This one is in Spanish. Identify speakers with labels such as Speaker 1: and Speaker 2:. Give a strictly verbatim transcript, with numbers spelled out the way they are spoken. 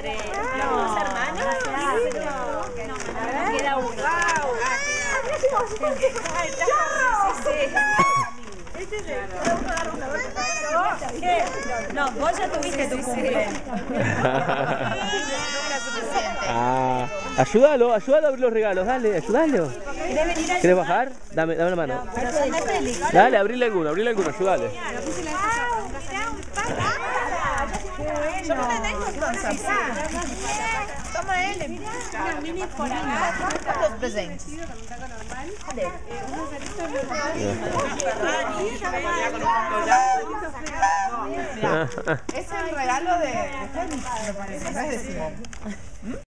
Speaker 1: entre los dos hermanos. Queda uno. No, vos ya tuviste tu cumple.
Speaker 2: Ah, ayúdalo, ayúdalo a abrir los regalos, dale, ayúdalo. ¿Querés bajar? Dame, dame la mano. Dale, abrirle alguno, abrirle alguno, ayúdale.
Speaker 3: Toma ele. Cadê os presentes? Cadê? Es el regalo de Félix, me parece, no es de Simón.